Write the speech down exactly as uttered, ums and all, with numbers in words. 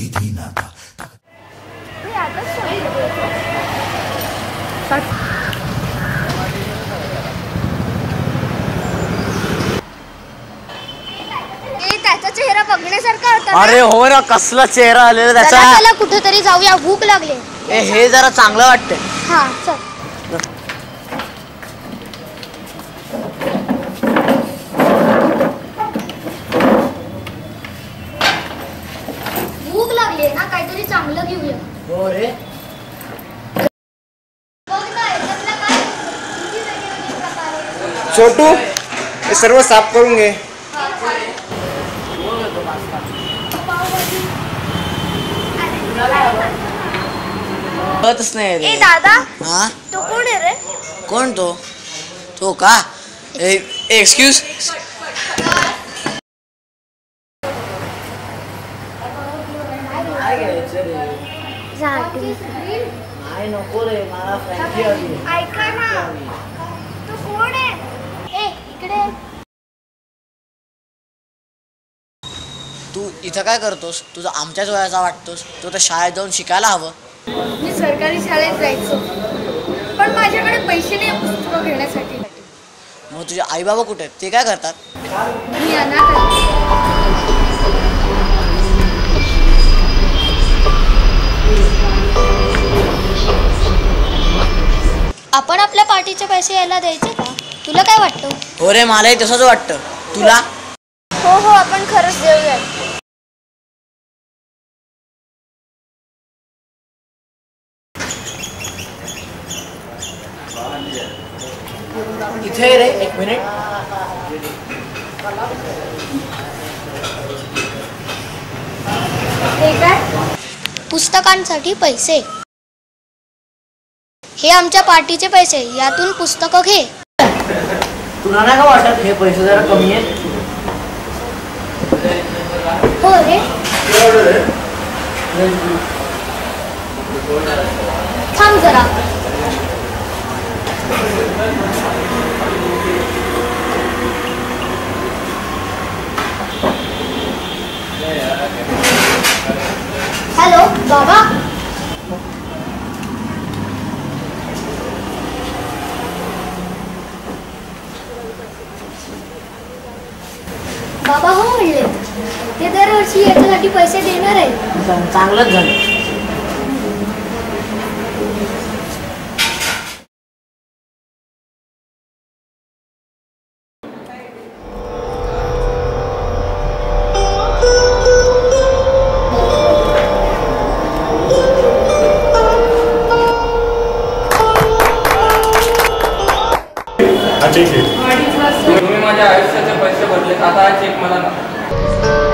त्याचा चेहरा बघण्यासारखा होता। अरे हो ना, कसला चेहरा आलेला त्याचा। चला कुठेतरी जाऊया, भूक लागले। ए हे जरा चांगलं वाटतंय। हा चल। भूक लागली ना, काहीतरी चांगलं घेऊया। हो रे। छोटू हे सर्व साफ करून घे। कळतच नाही रे। ए दादा, हा तो कोण आहे रे? कोण तो? तो का? एक्सक्यूज। नाही नको रे, मला फ्रँकी हवी। ऐका ना, तो कोण आहे? ए इकडे। तू इथं काय करतोस? तुझं आमच्याच वयाचा वाटतोस। तू तर शाळेत जाऊन शिकायला हवं। मी सरकारी शाळेत जायचो, पण माझ्याकडे पैसे नाही पुस्तकं घेण्यासाठी। मग तुझे आई बाबा कुठे आहेत? ते काय करतात? मी अनाथ आहे। आपण आपल्या पार्टीचे पैसे यायला द्यायचे का? तुला काय वाटतं? हो रे, मलाही तसंच वाटतं। तुला? हो हो, आपण खरंच देऊया। इथे रे, एक मिनिट। हे काय? पुस्तकांसाठी पैसे। हे आमच्या पार्टीचे पैसे, यातून पुस्तकं घे। तुला नाही का वाटत हे पैसे जरा कमी आहेत? हो रे। थांब जरा। हॅलो बाबा। बाबा हो म्हणले, ते दरवर्षी याच्यासाठी पैसे देणार आहे। चांगलंच झालं। तुम्ही माझ्या आयुष्याचे पैसे भरले, आता चेक मला ना।